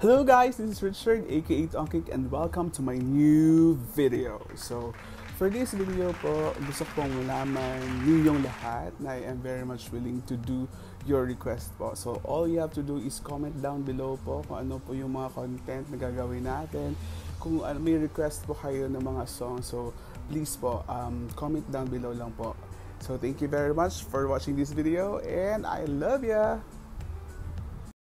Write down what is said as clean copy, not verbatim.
Hello guys, this is Richard aka Tongkik and welcome to my new video. So, for this video po, gusto kong malaman ninyong lahat na I am very much willing to do your request po. So, all you have to do is comment down below po kung ano po yung mga content na gagawin natin. Kung may request po kayo ng mga songs, so please po, comment down below lang po. So, thank you very much for watching this video and I love ya!